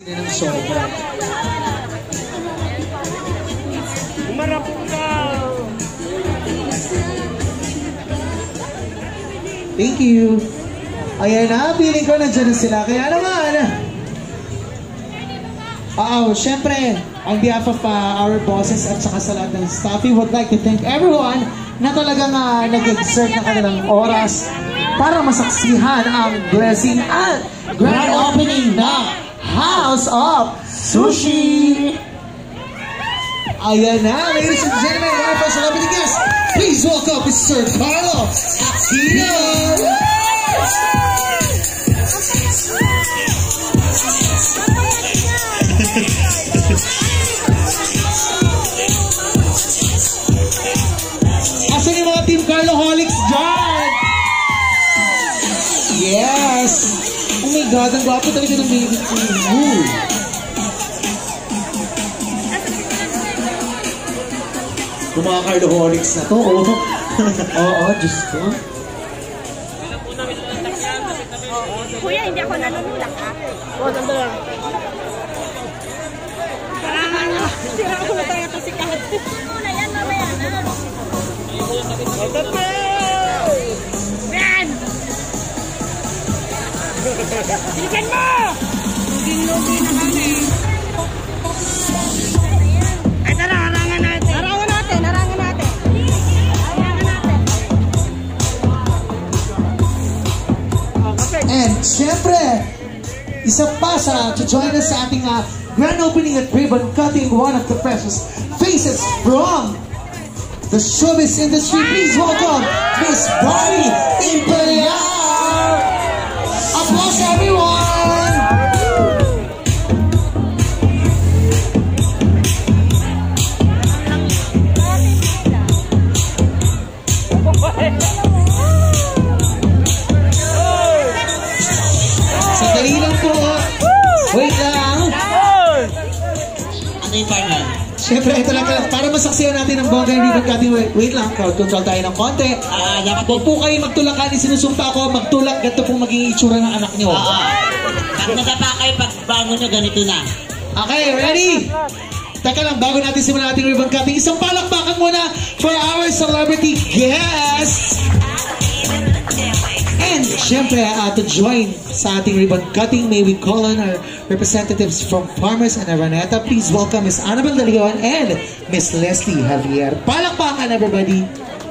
ng sobra. Umarap ka! Thank you. Ayan na, feeling ko nandiyan na sila. Kaya naman, syempre, on behalf of our bosses at saka sa lahat ng staff, we would like to thank everyone na talagang nag-exert na kanilang oras para masaksihan ang blessing at grand opening ng House of Sushi. Ayan na, ladies and gentlemen, our first celebrity guest, please welcome Mr. Carlo Aquino. Asan yung mga Team Carloholics dyan? Yes! Oh my God, ang gwapo talaga ng baby ko. Yung mga Carloholics na to, oh. Oo, Diyos ko. Kuya, hindi ako nanunulak, ha? Oo, sandali lang. Sira ako na tayo kasi kahit. Muna yan, mamaya na. Ben! Bilikan mo! Lugin-lugin na kami. Ay, tara, harangan natin. Harangan natin, harangan natin. Harangan natin. And syempre, isa pa to join us sa ating grand opening at ribbon cutting, one of the freshest faces from the showbiz industry. Please welcome Miss Bonnie Imperial. Applause everyone! Sandali lang po. Wait lang. Ano yung final? Siyempre, ito lang para masaksiyan natin ang bongga yung ribbon cutting. Wait lang, crowd control tayo ng konti. Huwag po kayo magtulakan, sinusumpa ko, magtulak, ganito po magiging itsura ng anak nyo. Pag nadapa kayo, pag bangon nyo, ganito na. Okay, ready? Teka lang, bago natin simulan ating ribbon cutting, isang palakpakan muna for our celebrity guest. And syempre, to join sa ating ribbon cutting, may we call on our representatives from Farmers and Araneta. Please welcome Ms. Annabel De Leon and Ms. Leslie Javier. Palakpakan, everybody!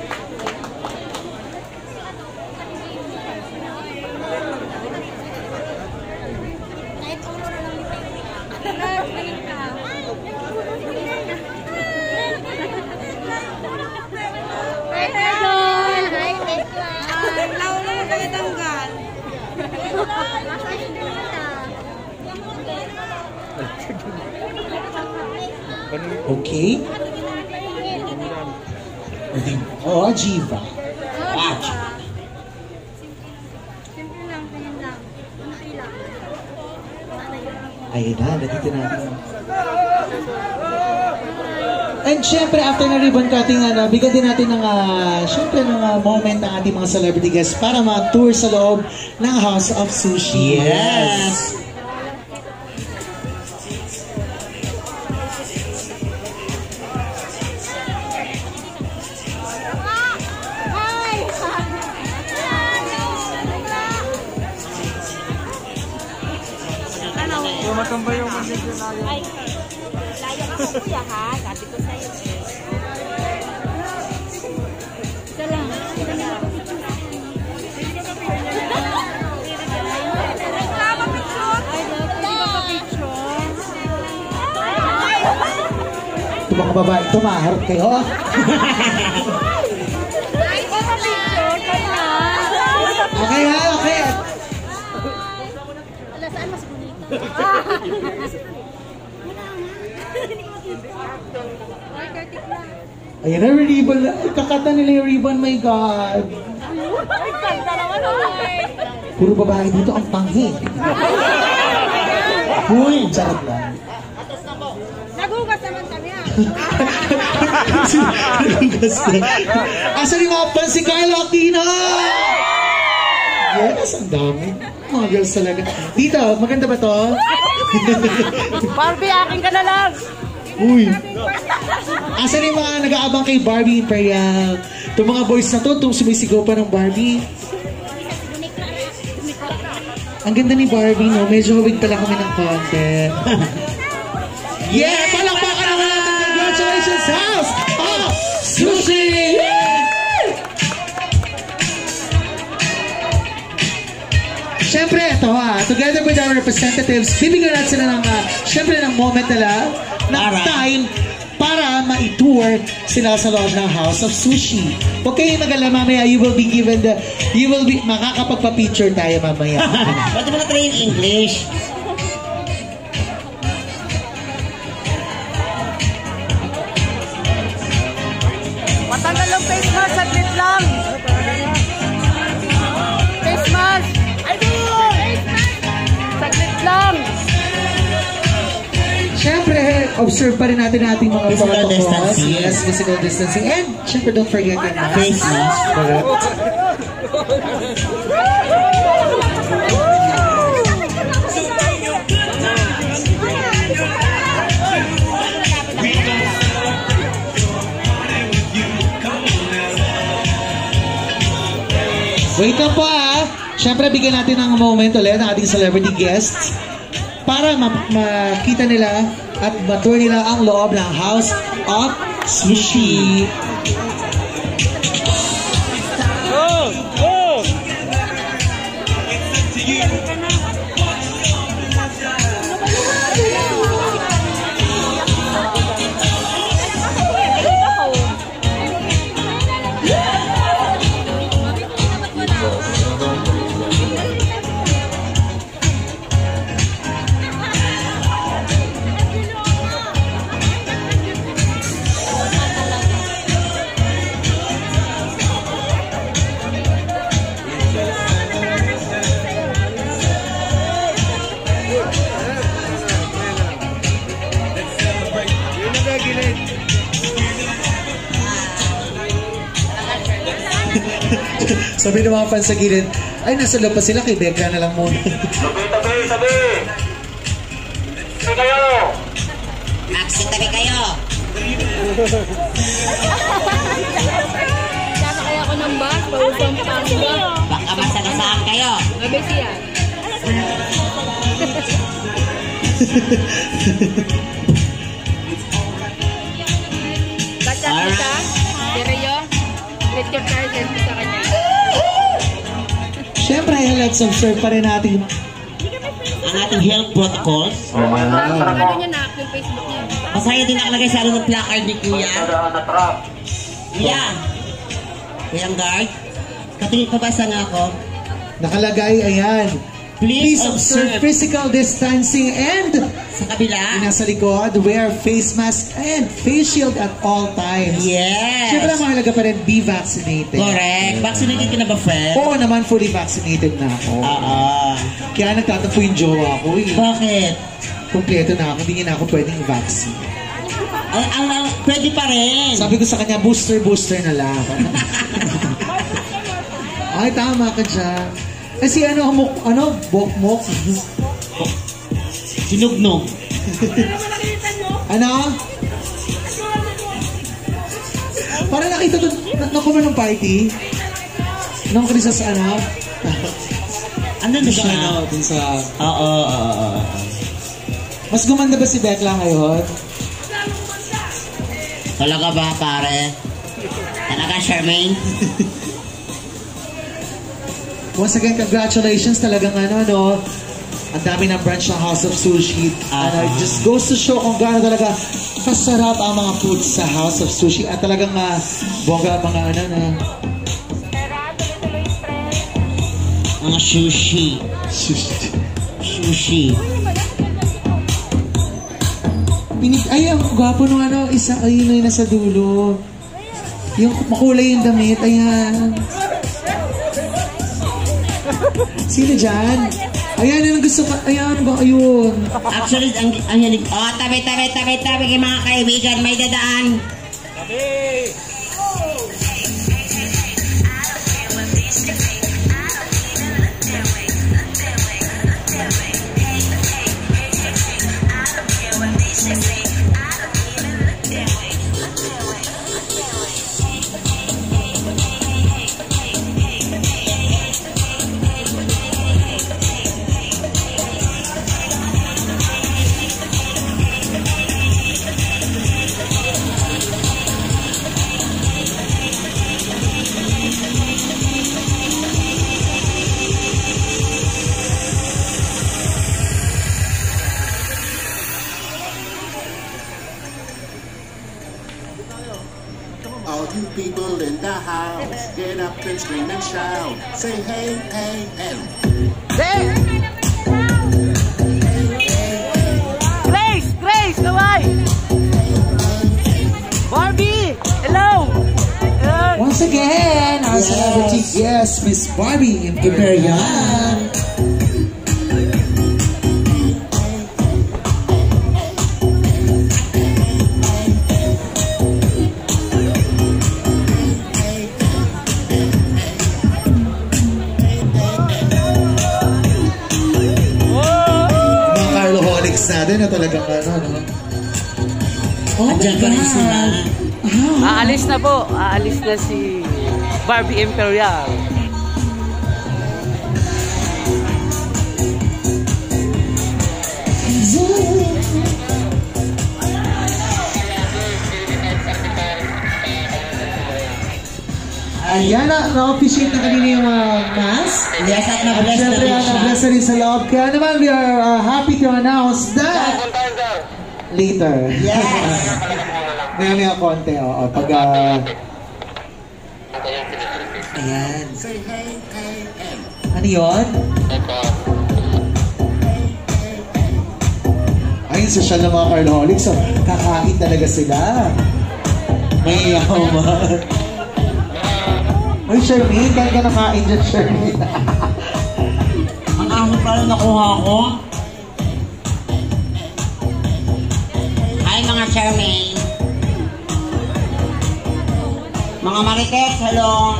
Okay. Oh, Jiva. Watch. Simple lang, ganyan lang. Kunti lang. Ayun na, nandito natin. And syempre, after na ribbon cutting, bigyan din natin ng, syempre, ng moment ng ating mga celebrity guests para mag-tour sa loob ng House of Sushi. Yes! Matambay yung manager na yun. Ay, layo ka sa kuya ha. Sabi ko sa'yo. Ito lang. Ito mga babae, ito maharap kayo. Okay ha, okay. Saan mas bonita? Ayan na, ribbon. Kakata nila yung ribbon, my God. Puro babae dito ang panghi. Uy, charot lang. Nagugas naman kami ha. Nagugas na. Asan yung mga pan si Carlo Aquino? Yes, ang dami. Mga girls talaga. Dito, maganda ba to? Barbie, akin ka na lang. Uy. Asan yung mga nag-aabang kay Barbie Imperial? Itong mga boys na to, itong sumisigaw pa ng Barbie. Ang ganda ni Barbie, no? Medyo hawig pala kami ng konti. Yeah! Palakpakan naman natin! Congratulations, House of Sushi! Siyempre, ito together with our representatives, bibigyan natin sila ng, siyempre ng moment nila, ng time, para ma-tour sila sa loob ng House of Sushi. Huwag kayong mag-alala, mamaya you will be makakapagpa-picture tayo mamaya. Ba't mo na-try yung English? Matanggal lang face mask, saglit lang. Face mask. Saglit lang. Siyempre, observe pa rin natin ating mga Physical distancing. Yes, physical distancing. And, siyempre, don't forget your mask. Face mask. Correct. Wait lang po Siyempre, bigyan natin ng moment ulit ng ating celebrity guests para makita nila at ma-tour nila ang loob ng House of Sushi. Sabi ng mga fans sa gilid, ay nasa loob pa sila, kay Becca na lang muna. Tabi! Tabi kayo! Maxi, tabi kayo! Sana kaya ako ng bus, pausang pangga. Baka masagasaan kayo! Gabi siya. Bachat kita, Seryo, Richard Carson sa kanya. Siyempre, let's observe pa rin natin Ang ating health protocols. Ano niya na, yung Facebook niya. Masaya din nakalagay sa ng placard ni Kuya. Kuya! Kuyang guard. Katingin pa ba sana ako? nakalagay, ayan. Please observe physical distancing and sa kabila. nasa likod, wear face mask and face shield at all times. Yes. Siyempre, ang mahalaga pa rin, be vaccinated. Correct. Vaccinated ka na ba, friend? Oo naman, fully vaccinated na ako. Kaya nagtatampo yung jowa ko eh. Bakit? Kompleto na ako, hindi na ako pwedeng vaccine. Pwede pa rin. Sabi ko sa kanya, booster na lang. Ay, tama ka dyan. Kasi bokmok. Sinugnog. Ano? Para nakita doon, nakuha ng party. Nung Christmas, Ano na siya? Dun sa... Oo. Mas gumanda ba si Bekla ngayon? Talaga ba, pare? Talaga, Charmaine? Once again, congratulations talagang ang dami ng branch ng House of Sushi. It just goes to show kung gaano talaga kasarap ang mga foods sa House of Sushi. At talagang bongga mga Mga sushi. Sushi. Ay, ang gwapo nung isa, ayun yung nasa dulo. Yung makulay yung damit, ayan. Sino dyan? Ayan, yung gusto ka, ayan, ayun. Actually, ang hilig. Tabi kay mga kaibigan, may dadaan. you people in the house, get up and scream and shout. Say hey, hey, hey. Grace, kaway! Barbie, hello! Once again, our celebrity guest, Miss Barbie Imperial. Natin na talagang ano, no? Oh, Andiyan pa rin sila. Aalis na po. Aalis na si Barbie Imperial. Ayan na-officiate na kanina yung mask. Yes, at na-bless na Siyempre, rin siya. na-bless na rin sa loob. Kaya naman, we are happy to announce that later. Yes. Maya konti, oo. Pag, ayan. Say hey, hey, hey. Ano yun? Ay, social ng mga Carloholics. So, kakain talaga sila. May yaman. Uy, Shermaine, kaya ka nakain dyan, Shermaine. Ang aso pala nakuha ko. Hi mga Charmaine. Mga Marites, hello.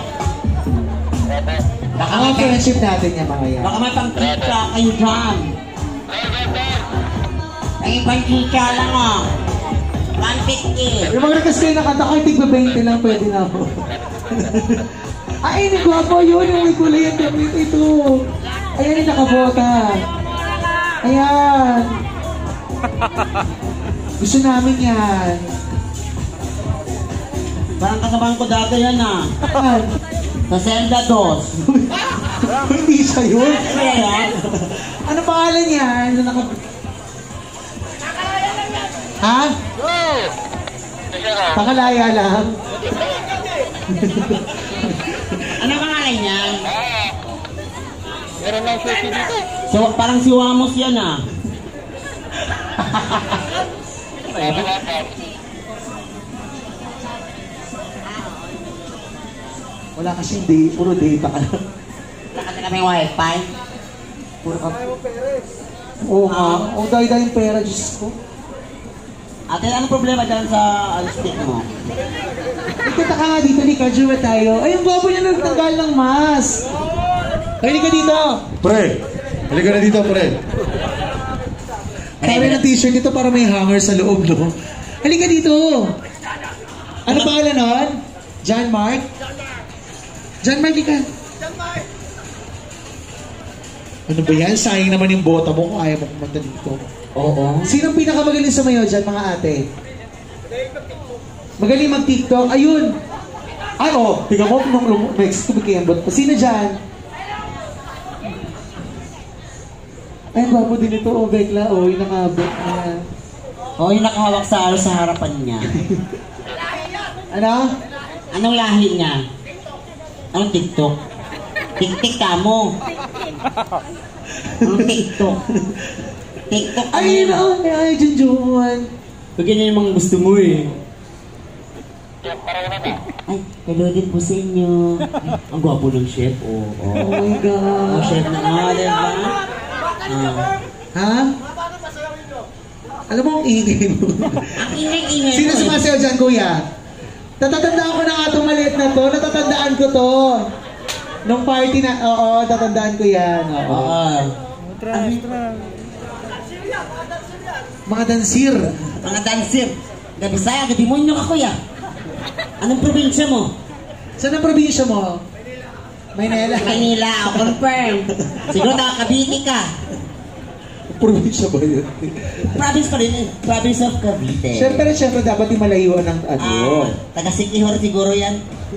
Baka Ang may friendship natin yan, mga yan. Baka may pang-tita kayo dyan. May pang-tita lang ah. 150. Yung mga request kayo na kanta ko, tigba 20 lang, pwede na ako. Ay, nagwapo yun, yung may kulay ang damit ito. Ayan yung nakabota. Ayan. Gusto namin yan. Parang kasamahan ko dati yan ah. Ayan. Sa Zelda 2. Hindi siya yun. Ano yan? Ano pangalan yan? Ha? Pakalaya lang. Ano pangalan niya? Meron lang sushi dito. So, parang si Wamos yan ah. Wala kasi hindi, puro data ka lang. Wala kasi kami wifi. Puro ka. Oo nga. O dahil yung pera, Diyos ko. Ate, anong problema dyan sa stick mo? Ikita ka nga dito, Nika, Juma tayo. Ay, ang gwapo niya nagtanggal ng mask. Ay, Nika dito. Pre, halika na dito, pre. Sabi ng t-shirt dito para may hanger sa loob, no? Halika dito. Ano pangalan nun? John Mark? John Mark, Nika. Ano ba yan? Sayang naman yung bota mo kung ayaw mo pumunta dito. Oo. Sinong pinakamagaling sa mayo dyan, mga ate? Magaling mag-TikTok? Ayun! Ay, oh! Tingnan mo, nung next kumikembot pa. Sino dyan? Ay, gwapo din ito, oh, Bekla. Oh, yung nakabot na. Oo, yung nakahawak sa sa harapan niya. Ano? Anong lahi niya? Anong TikTok? Tik-tik ka mo. Anong TikTok? TikTok ka Ay, mo. ay, Junjun. Pagyan niya yung mga gusto mo eh. Ay, hello din po sa inyo. Ang gwapo ng chef, oh. Oh my God. Ang chef na nga, diba? Ha? Alam mo ang ingay mo. Ang ingay-ingay Sino sumasayaw dyan, kuya? Natatandaan ko na nga itong maliit na to. Natatandaan ko to. Nung party na, oo, natatandaan ko yan. Oo. Mga dansir. Mga dancer. Gabi saya, gabi mo nyo ka, kuya. Anong probinsya mo? Saan ang probinsya mo? Maynila. Manila, confirm. Siguro nakakabiti ka. Probinsya ba yun? Province pa rin eh. Province of Cavite. Siyempre dapat yung malayuan ng ano. Taga Sikihor siguro yan.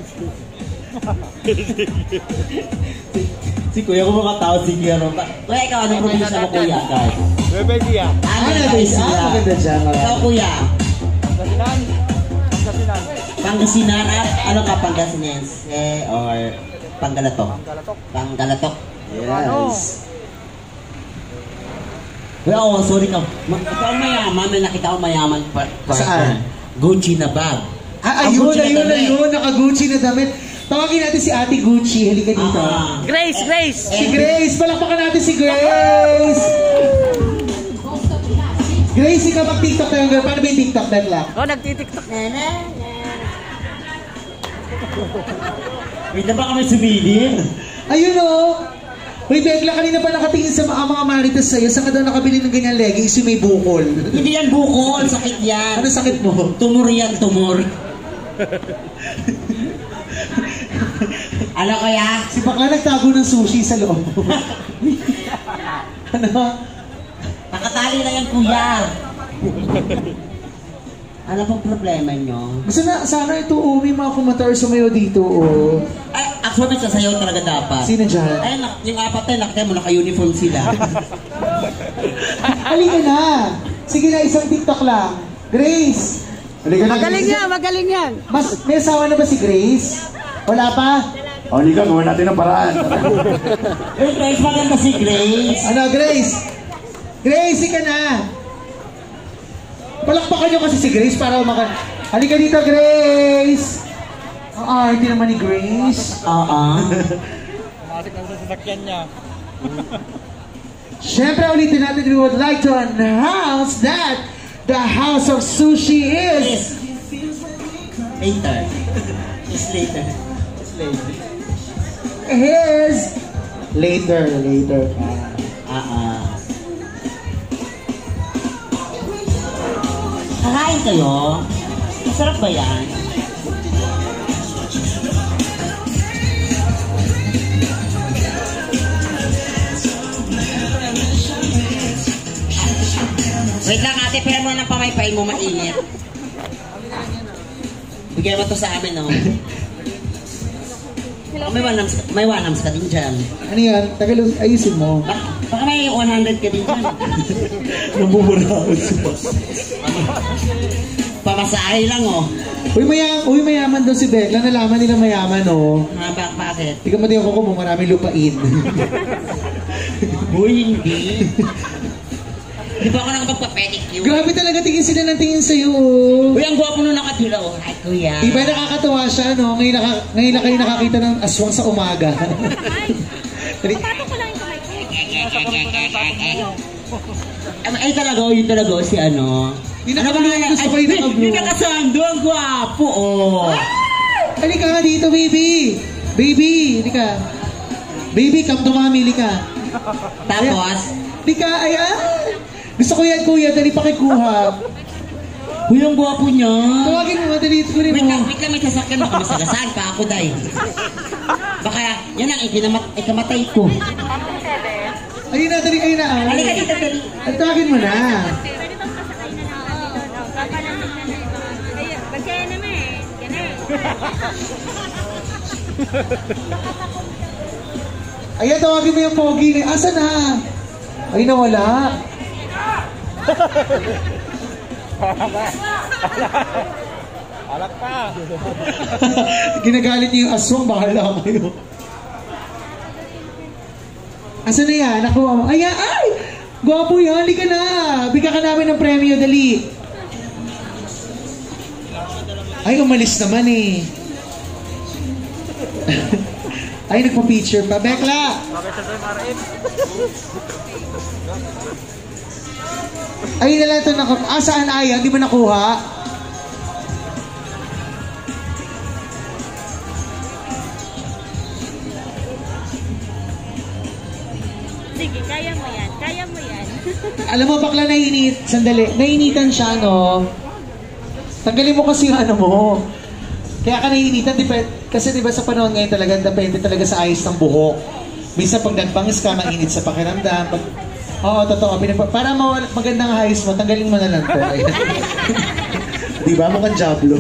Si kuya ko mga tao Sikihor pa. Kuya, ikaw anong probinsya mo, kuya? Bebe Gia. Maganda dyan. Ikaw, kuya. Pangasinan at ano ka Pangasinense or Panggalatok? Panggalatok. Yes. Well, sorry ka. Ikaw ang mayaman, may nakita ko mayaman pa. Saan? Gucci na bag. Ayun. Naka-Gucci na damit. Tawagin natin si Ate Gucci. Halika dito. Grace! Si Grace! Palakpakan natin si Grace! Grace, ikaw mag-TikTok na yung girl. Paano ba yung TikTok na lang? Oh, nagtitiktok. Wait na ba kami sumili? Ayun o! Uy, Bekla, kanina pa nakatingin sa mga maritas sa'yo. Saan ka daw nakabili ng ganyan leggings yung may bukol? Hindi yan bukol, sakit yan. Ano sakit mo? Tumor yan, tumor. Ano kaya? Si Bakla nagtago ng sushi sa loob. Ano? Nakatali na yan, kuya. Ano pong problema nyo? Gusto na, sana ito may mga kumatar sumayo dito o. Ay, actually, sasayaw talaga dapat. Sino dyan? Ay, yung apat na, nakita mo, naka-uniform sila. Halika na! Sige na, isang TikTok lang. Grace! Halika na, Magaling Grace. yan, magaling yan. May asawa na ba si Grace? Wala pa? O, halika, gawin natin ang paraan. Eh, Grace, maganda si Grace. Ano, Grace? Grace, ika na! Palakpakan nyo kasi si Grace para umaka... Halika dito, Grace! Arte naman ni Grace. Oo. Pumasok lang sa sasakyan niya. Siyempre, ulitin natin, we would like to announce that the House of Sushi is... Later. It's later. Later. Kakain kayo? Masarap ba yan? Wait lang ate, pero mo ng pamaypain mo mainit. Bigyan mo to sa amin, no? May wanams ka din dyan. Ano yan? Tagalog, ayusin mo. Baka may 100 ka din dyan. Nabubura ako siya. Pamasahe lang, oh. Uy, mayaman daw si Bekla. Nalaman nila mayaman, oh. Bakit? Tingnan mo din ako kung maraming lupain. Uy, hindi. Di ba ako nakapagpa-pedicure? Grabe talaga, tingin sila ng tingin sa'yo, oh. Uy, ang gwapo nung nakatila, oh. Ay, kuya. Diba nakakatawa siya, no? Ngayon na kayo nakakita ng aswang sa umaga. Ay, talaga, oh. Yun talaga, oh, si ano. Gusto ko yung naka-blue. Yung nakasando, ang gwapo, oh. Halika nga dito, baby. Baby, halika. Baby, come to mami, halika. Tapos, Halika, ayan. Gusto ko yan, kuya. Dali pakikuha. uy, ang gwapo niya. Tawagin mo, dali. Kunin Wait mo. lang, may sasakyan baka masagasaan pa ako, day. Baka, yan ang ikamatay ko. Ayun na, dali, ayun na. Halika dito, dali. Tawagin mo na. Bagay naman ganun. Ayan, tawagin mo yung pogi. Asa na? Ay, nawala. Alak pa. Ginagalit niyo yung aswang. Bahala kayo. Asa na yan? Nakuha mo. Ayan, ay! Gwapo yan. Halika na. Bigyan ka namin ng premyo. Dali. Ay, umalis naman eh. Ay, nagpa-picture pa. Bekla! Ay, na lang ito nakuha. Saan ayaw? Di ba nakuha? Sige, kaya mo yan. Alam mo, bakla nainit. Sandali. Nainitan siya, no? Tanggalin mo kasi yung ano mo. Kaya ka nainitan. Kasi diba sa panahon ngayon talaga, depende talaga sa ayos ng buhok. Minsan pag nagpangis ka, mainit sa pakiramdam. Oo, totoo. Para magandang ayos mo, tanggalin mo na lang to. Diba? Mukhang jablo.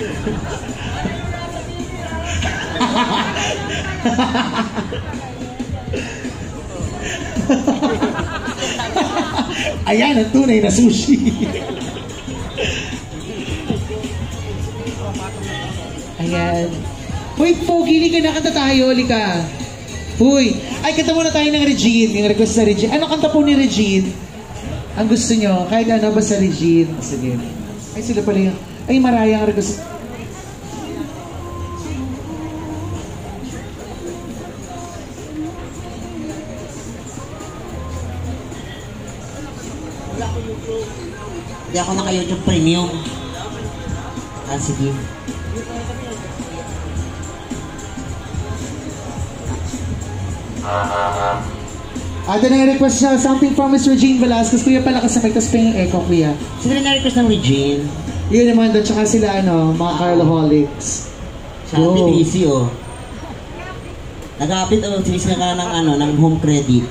Ayan, ang tunay na sushi. Ayan. Uy, Pogi, lika na, kanta tayo, lika. Uy, ay, kanta muna tayo ng Regine, yung request sa Regine. Ano kanta po ni Regine? Ang gusto nyo, kahit ano ba sa Regine? Sige. Ay, sila pala yung, ay, Mariah ang request. Hindi ako naka-YouTube Premium. Ah, sige. Ito na yung request niya, something from Miss Regine Velasquez. Kuya pala kasabay, tapos pa yung echo, kuya. Sino rin na-request ng Regine? Yun naman doon, tsaka sila, ano, mga Carloholics. Sabi, busy, oh. Nag-apit, oh, sinis na ka ng, ano, ng home credit.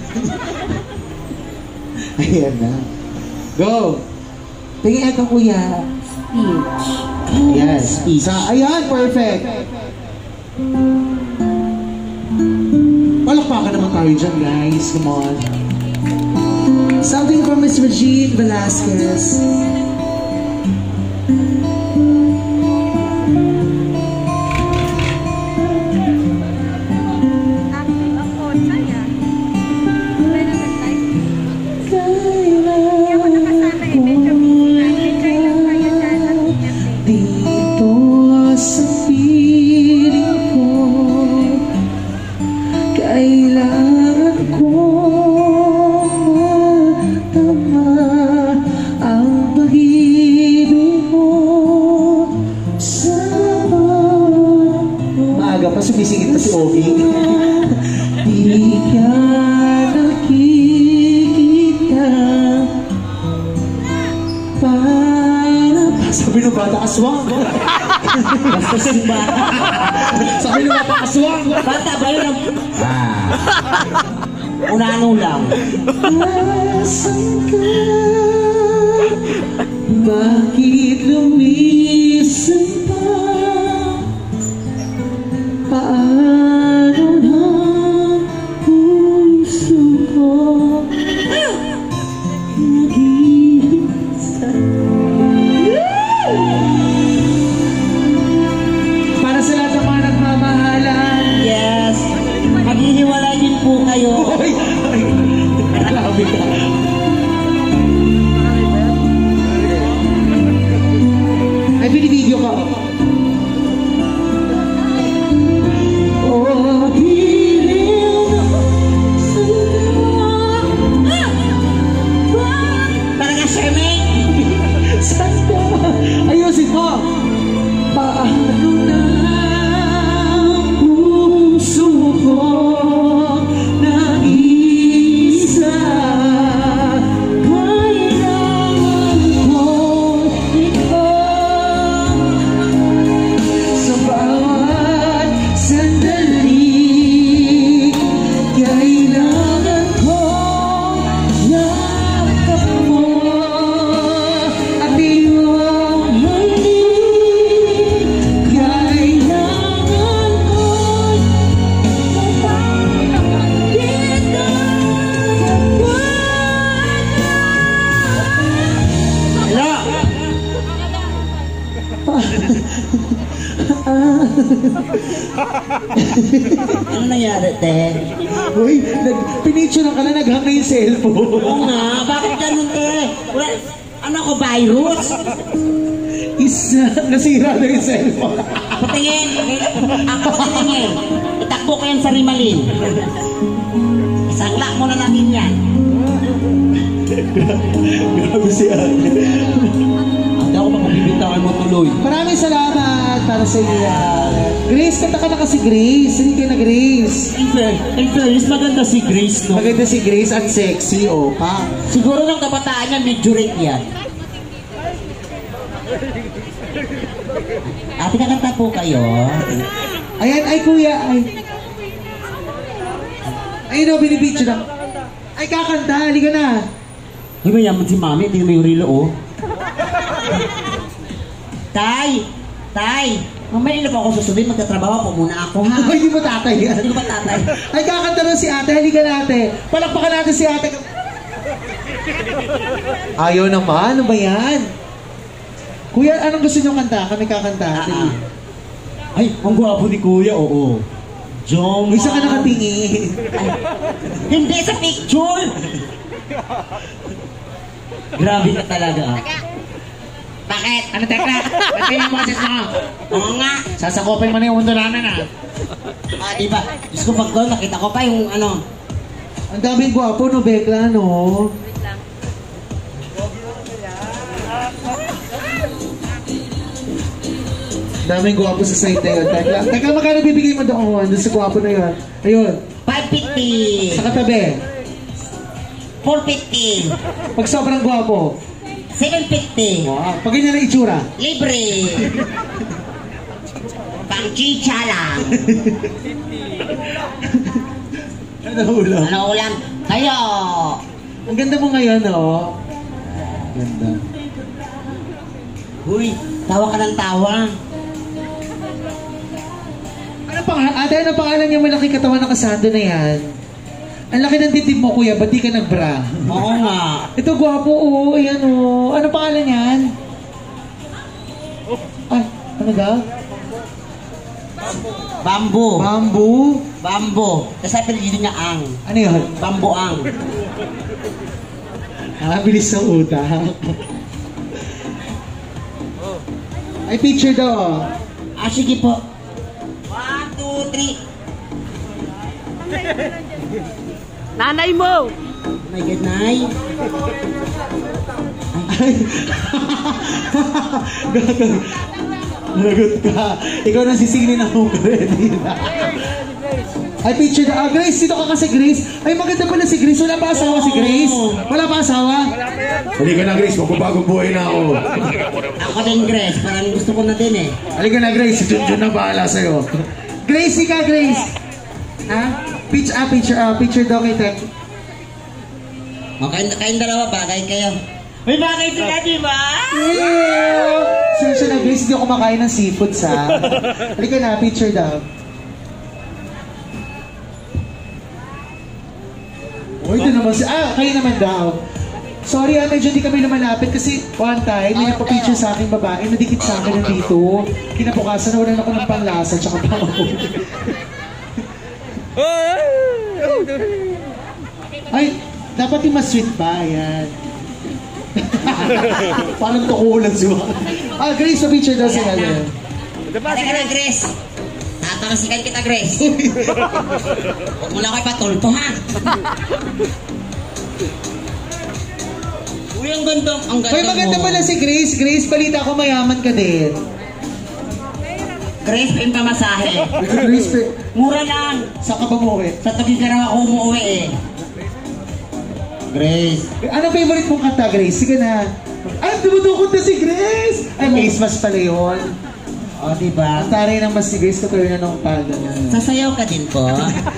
Ayan na. Go! Tingin echo, kuya. Speech. Yes. Ayan, perfect. Palakpakan naman tayo dyan, guys. Come on. Something from Miss Regine Velasquez. Active ako. Saya. May nag-live. Hindi ako nakasanay. Medyo busy na. Enjoy lang tayo dyan at ingat. Dito sa piling ko, kailangan ko matama ang pag-ibig mo sa maaga pa, sumisigit na si Ovi. Di ka nakikita para sabi ng bata, aswang. Basta si bata. Sabi ng bata, aswang. Bata ba yun? Unano lang. Asan ka? Bakit lumisan pa? Paano na puso ko nag-iisa? Para sa lahat ng mga nagmamahalan. Yes. Maghihiwalay din po kayo. Ay, grabe ka. Ay, binibideo ka. Oh, hiling sa Talaga, Shermaine. saan ka? Ayusin mo. Paano na ang puso ko nag-iisa? Kailangan ko ikaw sa bawat sandali. Kailangan ko yakap mo at iyong halik. Kailangan ko dito Hello. Ano nangyari, te? Uy, pinicture ka na, naghang na yung cellphone. Oo nga, bakit ganun, te? Wala, ano ako, virus? Nasira na yung cellphone. Patingin. Ako patingin. Itakbo ko yan sa Rimalin. Isangla muna natin yan. Grabe si Ate. Hindi ako makabibitawan mo tuloy. Maraming salamat para sa iyo. Grace, kanta ka na kasi Grace. Hindi ka na Grace. In fairness, maganda si Grace, no? Maganda si Grace at sexy, pa. Siguro ng kabataan niya, medyo rate yan. Pinakanta po kayo. Ayan, ay kuya, ay. Ayun o, binibidyo na. Ay, kakanta, halika na. Hindi ba yaman si Mami? Tingnan mo yung rilo, oh. Tay! Tay! Mamaya na po ako susunod, magtatrabaho po muna ako, ha? Ay, di mo tatay yan. Hindi ko ba tatay? Ay, kakanta na si ate, halika na ate. Palakpakan natin si ate. Ayaw naman, ano ba yan? Kuya, anong gusto niyong kanta? Kami kakanta. Ay, ang gwapo ni Kuya, oo. Joma. Isa ka nakatingin. Hindi sa picture. Grabe ka talaga. Bakit? Ano tekla? Bakit yung boses mo? Oo nga. Sasakopin mo na yung mundo namin Diba? Diyos ko pag doon, nakita ko pa yung ano. Ang daming gwapo no, Bekla, no? Daming gwapo sa site na yun. Teka, magkano bibigay mo doon sa gwapo na yun? Ayun. 550. Sa katabi. 450. Pag sobrang gwapo. 750. Wow. Pag ganyan ang itsura. Libre. Pang chicha lang. Ano ulam? Ano ulam? Kayo. Ang ganda mo ngayon, no? Ganda. Uy, tawa ka ng tawa. Ano pangalan? Ate, ano pangalan niya malaki katawan ng kasando na yan? Ang laki ng dibdib mo, kuya. Ba't di ka nagbra? Oo nga. Ito, gwapo, oo. Ayan, oo. Ano pangalan yan? Ay, ano daw? Bambo. Bamboo? Bambo. Tapos ay pinagigil niya ang. Ano yun? Bambo ang. Bilis sa utak. Ay, picture daw, oh. Sige po. 1, 2, 3. Nanay mo! Oh my God, Nay. Ay. Nagot ka. Ikaw na sisingin ng ready na. Ay, picture na. Grace, dito ka kasi, Grace. Ay, maganda pala si Grace. Wala pa asawa si Grace? Wala pa asawa? Halika na, Grace. Magbabagong buhay na ako. Ako din, Grace. Parang gusto ko na din eh. Halika na, Grace. Si Junjun na bahala sa'yo. Grace, ika, Grace. Ha? Picture daw kay Tek. Okay, kayong dalawa, bagay kayo. May bagay sila, di ba? Yeah! Sino na, Grace, hindi ako kumakain ng seafood, sa. Halika na, picture daw. Oh, ito naman si... kayo naman daw. Sorry, medyo hindi kami lumalapit kasi one time, may nagpa-picture sa aking babae, nadikit sa akin nandito. Kinabukasan, nawalan ako ng panglasa tsaka pangapot. Ay, dapat yung mas sweet pa, yan. Parang tukulan si Juan. Grace, pa-picture daw sila. Halika na, Grace. Tatamasikan kita, Grace. Huwag mo lang kayo patulpo, ha? Uy, ang ganda. Ang ganda Uy, maganda mo. pala si Grace. Grace, balita ko mayaman ka din. Grace, pin pamasahe. Grace, Mura lang. saan ka ba umuwi? Sa Tagigaraw ako umuwi eh. Grace. Ano favorite mong kanta, Grace? Sige na. Ay, dumudukot na si Grace! Ay, may ismas pala yun. O, diba? Ang taray ng mas si Grace, katuloy na nung palda niya. Sasayaw ka din po.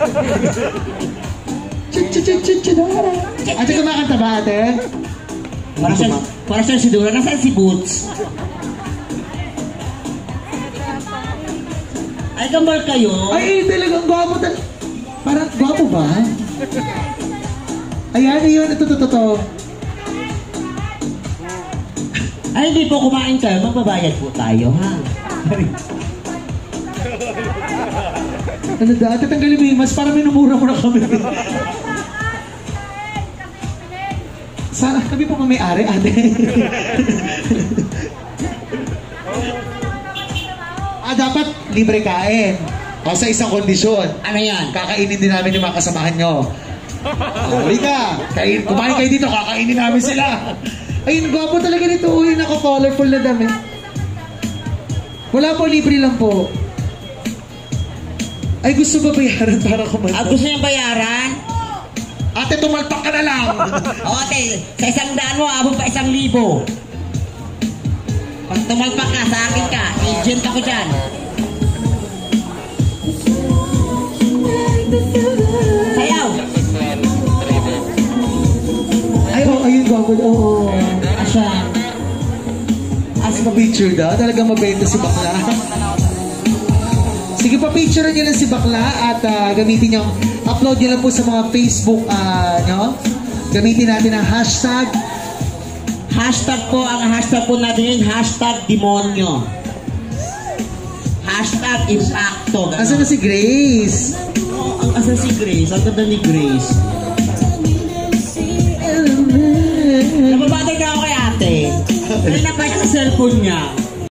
Ate, kumakanta ba, ate? Para siya si Dura. Nasaan si Boots? Ay, gambar kayo. Ay, talagang gwapo. Parang gwapo ba? Ayan, yun. Ito. Ay, hindi po kumain kayo. Magbabayad po tayo, ha? Ano da? Tatanggalin mo yung mas para minumura mo na kami. Kami po may-ari, ate. Dapat libre kain. O sa isang kondisyon. Ano yan? Kakainin din namin yung mga kasamahan nyo. Halika, kumain kayo dito, kakainin namin sila. Ayun, gwapo talaga nito. Uy, naka-colorful na dami. Wala po, libre lang po. Ay, gusto ba bayaran para kumanta? Gusto niyang bayaran? Ate, tumalpak ka na lang. O, ate, sa 100 mo, abot pa 1,000. Pag tumalpak ka, sa akin ka. Agent ako dyan. Sayaw! Ay, ayun, gwapo. Oo. Asya. As pa-picture daw, talagang mabenta si Bakla. Sige, pa-picture nyo lang si Bakla at gamitin nyo, upload nyo lang po sa mga Facebook nyo. Gamitin natin ang hashtag. Hashtag po, ang hashtag po natin yun, hashtag demonyo. Hashtag impacto. Asan na si Grace? Asan si Grace? Ang ganda ni Grace. Nababatay ka ako kay ate. Dahil napay sa cellphone niya.